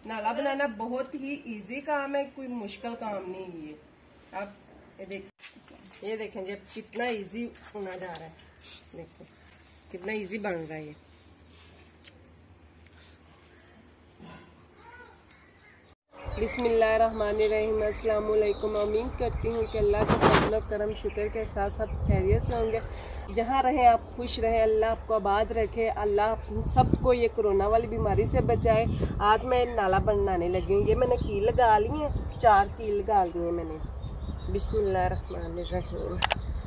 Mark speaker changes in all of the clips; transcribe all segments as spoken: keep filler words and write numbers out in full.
Speaker 1: नाला बनाना बहुत ही इजी काम है, कोई मुश्किल काम नहीं है ये। आप ये देखें, ये देखें जब कितना इजी होना जा रहा है, देखो कितना इजी बन रहा है ये। बिस्मिल्लाहिर्रहमानिर्रहीम, अस्सलाम वालेकुम। उम्मीद करती हूँ कि अल्लाह के फज़ल करम शुक्र के साथ सब खैरियत से होंगे। जहाँ रहें आप खुश रहें, अल्लाह आपको आबाद रखे, अल्लाह सबको ये कोरोना वाली बीमारी से बचाए। आज मैं नाला बनाने लगी हूँ। ये मैंने कील लगा ली है, चार कील लगा ली है मैंने। बिस्मिल्लाहिर्रहमानिर्रहीम।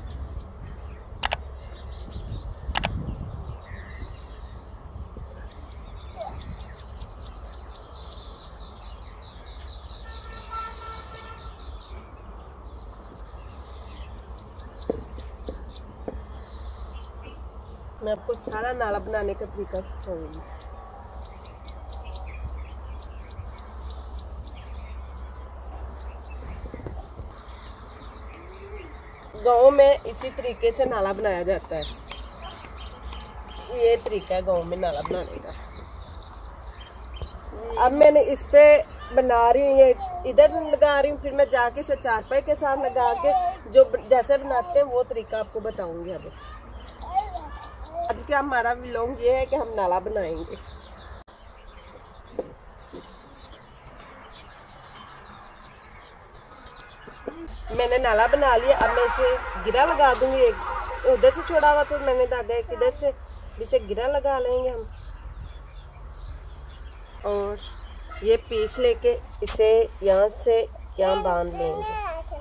Speaker 1: मैं आपको सारा नाला बनाने का तरीका सिखाऊंगी। गांव में इसी तरीके से नाला बनाया जाता है। ये तरीका है गांव में नाला बनाने का। अब मैंने इस पे बना रही हूँ, ये इधर लगा रही हूँ, फिर मैं जाके से चारपाई के साथ लगा के जो जैसे बनाते हैं वो तरीका आपको बताऊंगी। अब आज का हमारा व्लॉग ये है कि हम नाला बनाएंगे। मैंने नाला बना लिया। अब मैं इसे गिरा लगा दूंगी। एक उधर से छोड़ा हुआ तो मैंने दादा एक इधर से इसे गिरा लगा लेंगे हम, और ये पीस लेके इसे यहाँ से यहाँ बांध लेंगे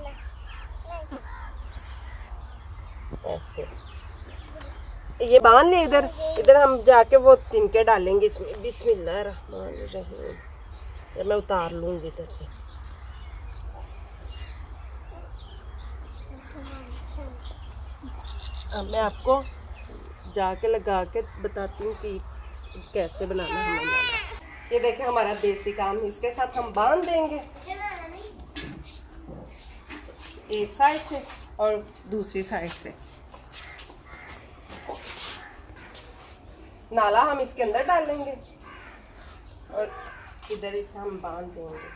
Speaker 1: ऐसे। ये बांध ले, इधर इधर हम जाके वो तिनके डालेंगे इसमें। बिस्मिल्लाहिर्रहमानिर्रहीम। ये मैं उतार लूंगी इधर से। अब मैं आपको जाके लगा के बताती हूँ कि कैसे बनाना है नाला। ये देखें हमारा देसी काम, इसके साथ हम बांध देंगे एक साइड से और दूसरी साइड से। नाला हम इसके अंदर डालेंगे और इधर इसे हम बांध देंगे।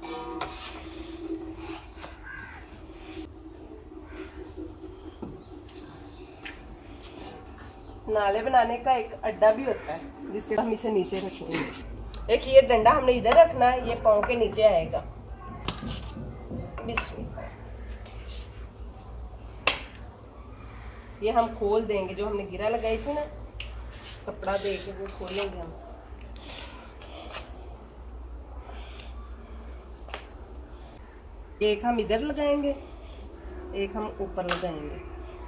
Speaker 1: नाले बनाने का एक अड्डा भी होता है जिसके हम इसे नीचे रखेंगे। एक ये डंडा हमने इधर रखना है, ये पाँव के नीचे आएगा। बिस्मिल्लाह। ये हम खोल देंगे, जो हमने गिरा लगाई थी ना कपड़ा दे के, वो खोलेंगे हम। एक हम इधर लगाएंगे, एक हम ऊपर लगाएंगे।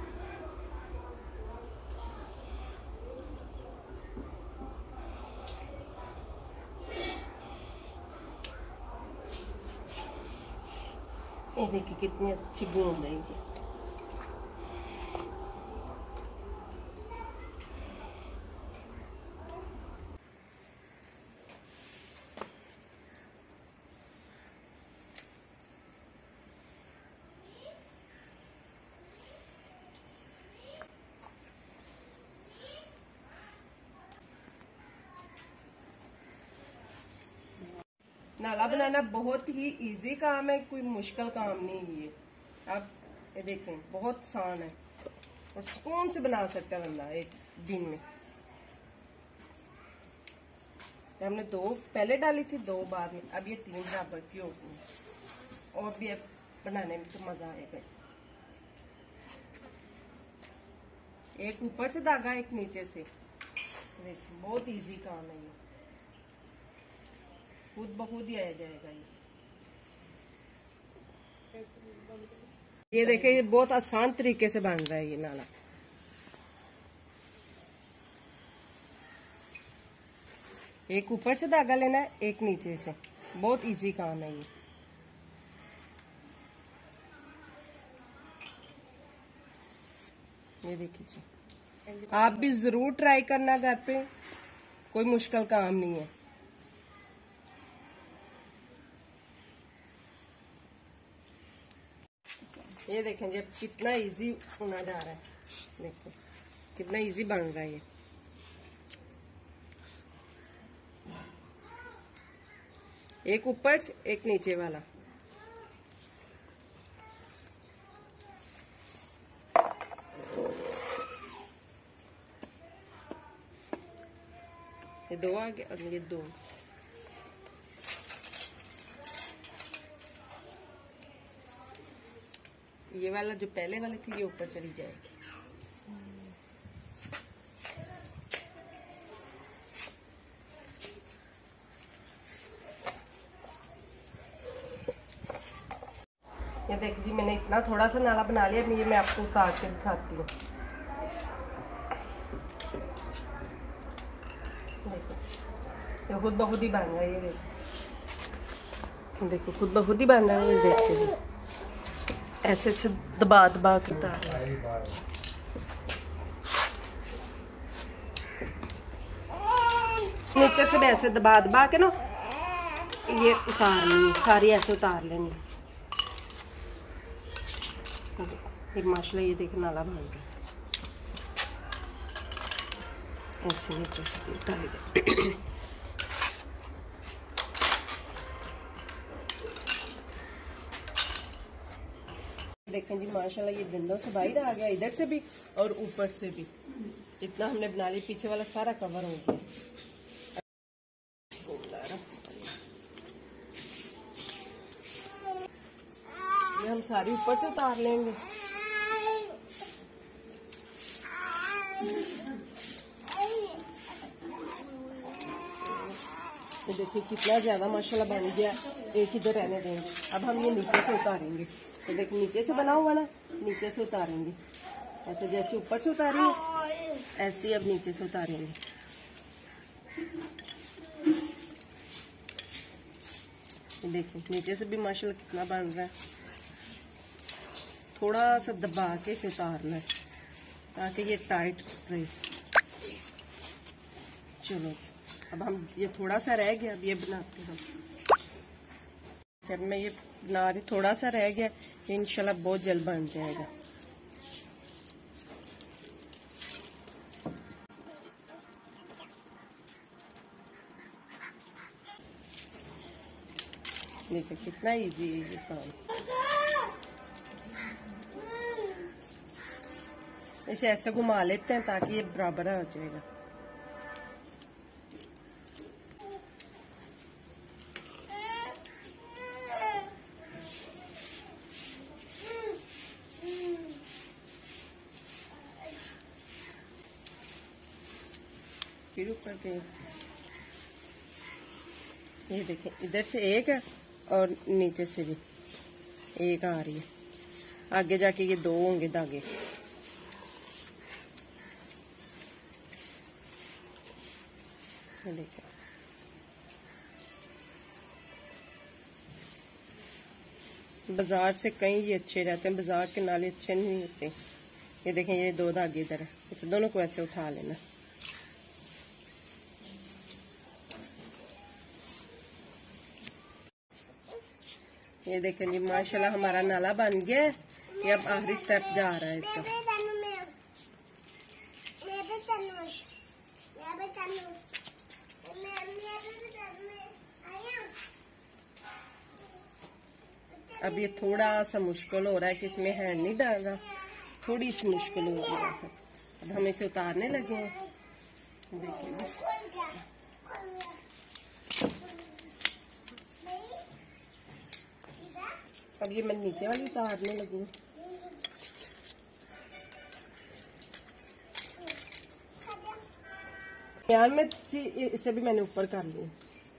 Speaker 1: ये देखिए कितनी अच्छी बूंद है ये। नाला बनाना बहुत ही इजी काम है, कोई मुश्किल काम नहीं है ये। आप ये देखें बहुत आसान है और सुकून से बना सकता है बंदा एक दिन में। हमने दो पहले डाली थी, दो बाद में, अब ये तीन बराबर की होती है और भी अब बनाने में तो मजा आएगा। एक ऊपर से धागा, एक नीचे से। देखिए बहुत इजी काम है ये, खुद ब खुद ही आ जाएगा ये। ये देखिए ये बहुत आसान तरीके से बन रहा है ये नाला। एक ऊपर से धागा लेना है, एक नीचे से। बहुत इजी काम है ये। ये देखिए, आप भी जरूर ट्राई करना घर पे, कोई मुश्किल काम नहीं है। ये देखें जब कितना इजी होना जा रहा है, देखो कितना इजी बन रहा है ये। एक ऊपर एक नीचे वाला। ये दो आगे और ये दो। ये वाला जो पहले वाली थी ये ऊपर चली जाएगी। ये देखिए जी, मैंने इतना थोड़ा सा नाला बना लिया। ये मैं आपको उतार के दिखाती हूँ। देखो ये खुद ब खुद ही बन रहा है। ये देखो देखो खुद ब खुद ही बन रहा है। ये देखिए जी, ऐसे से दबा दबा के उतार नीचे से ऐसे दबा दबा के ना ये उतार लेंगे, सारी ऐसे उतार लेंगे। फिर माशाल्लाह ये देख नाला बन रहा है। ऐसे नीचे से उतार दे। देखें जी माशाल्लाह ये डंडों से बाहर आ गया, इधर से भी और ऊपर से भी। इतना हमने बना लिया, पीछे वाला सारा कवर हो गया। ये हम सारी ऊपर से उतार लेंगे। तो देखिए कितना ज्यादा माशाल्लाह बन गया। एक इधर रहने देंगे। अब हम ये नीचे से उतारेंगे। तो देखिए नीचे से बना हुआ ना, नीचे से उतारेंगे। ऐसे जैसे ऊपर से उतारेंगे ऐसे अब नीचे से उतारेंगे। देखिए नीचे से भी माशाल्लाह कितना बन रहा है। थोड़ा सा दबा के इसे उतारना है ताकि ये टाइट रहे। चलो अब हम ये थोड़ा सा रह गया, अब ये बनाते हैं। फिर मैं ये बना रही, थोड़ा सा रह गया, इंशाल्लाह बहुत जल्द बन जाएगा। देखिए कितना इजी है ये काम। इसे ऐसे घुमा लेते हैं ताकि ये बराबर हो जाएगा। फिर ऊपर के ये देखें, इधर से एक है और नीचे से भी एक आ रही है। आगे जाके ये दो होंगे धागे। देखें बाजार से कहीं ये अच्छे रहते हैं, बाजार के नाले अच्छे नहीं होते। ये देखें ये दो धागे इधर है, तो दोनों को ऐसे उठा लेना। ये देखें जी माशाल्लाह हमारा नाला बन गया है। ये अब आखिरी स्टेप जा रहा है इसका। अब ये थोड़ा सा मुश्किल हो रहा है कि इसमें हैंड नहीं डाल रहा, थोड़ी सी मुश्किल हो रही है सब। अब हम इसे उतारने लगे हैं। देखिए अब ये मैं नीचे वाली उतारने लगी हूँ। प्याज में थी, इसे भी मैंने ऊपर कर लिया।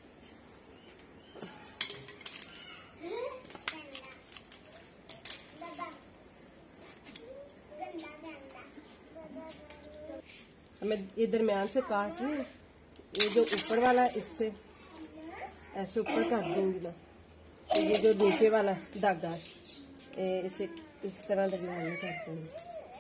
Speaker 1: मैं ये दरमियान से काट रही हूँ। ये जो ऊपर वाला है इससे ऐसे ऊपर कर दूंगी ना। तो ये जो नीचे वाला धागा है इसे इस तरह दरमियान कर दूंगी।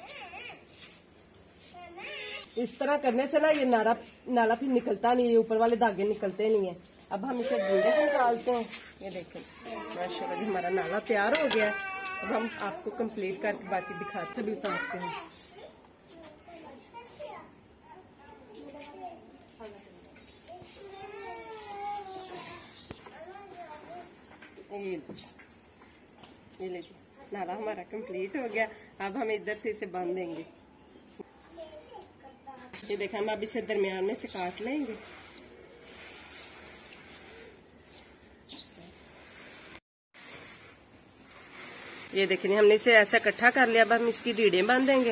Speaker 1: इस तरह करने से ना ये नाला नाला फिर निकलता नहीं है, ऊपर वाले धागे निकलते नहीं है। अब हम इसे गुंडे से निकालते हैं। ये देखें माशाल्लाह हमारा नाला तैयार हो गया। अब हम आपको कंप्लीट करके बाकी दिखाते भी उतारते हैं। ये लीजिए, ये लीजिए, नाला हमारा कंप्लीट हो गया। अब हम इधर से इसे बांध देंगे। ये देखा, हम अब इसे दरमियान में से काट लेंगे। ये देखिए, हमने इसे ऐसा इकट्ठा कर लिया। अब हम इसकी डीडें बांधेंगे,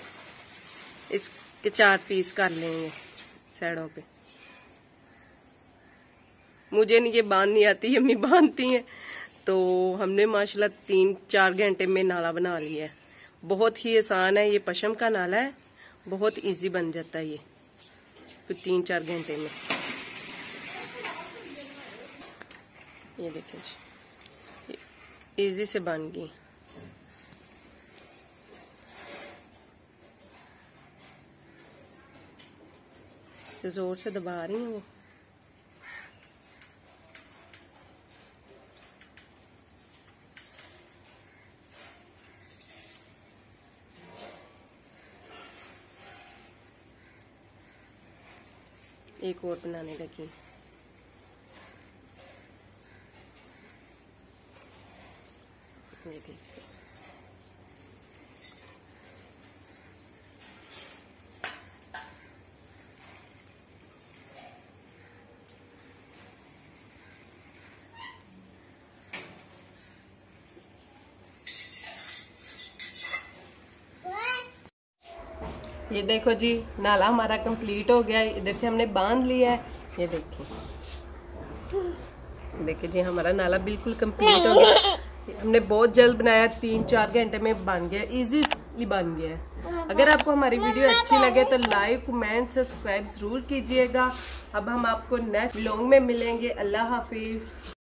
Speaker 1: इसके चार पीस कर लेंगे साइडों पे। मुझे नहीं ये बांध नहीं आती, अम्मी बांधती हैं। तो हमने माशाल्लाह तीन चार घंटे में नाला बना लिया है। बहुत ही आसान है, ये पशम का नाला है, बहुत इजी बन जाता है ये तो तीन चार घंटे में। ये देखिए जी, इजी से बन गई। इसे जोर से दबा रही हैं वो। एक और बनाने लगी। ये देखिए, ये देखो जी, नाला हमारा कंप्लीट हो गया। इधर से हमने बांध लिया है। ये देखिए, देखिए जी, हमारा नाला बिल्कुल कंप्लीट हो गया। हमने बहुत जल्द बनाया, तीन चार घंटे में बन गया, इजीली बन गया है। अगर आपको हमारी वीडियो अच्छी लगे तो लाइक कमेंट सब्सक्राइब जरूर कीजिएगा। अब हम आपको नेक्स्ट व्लॉग में मिलेंगे। अल्लाह हाफिज।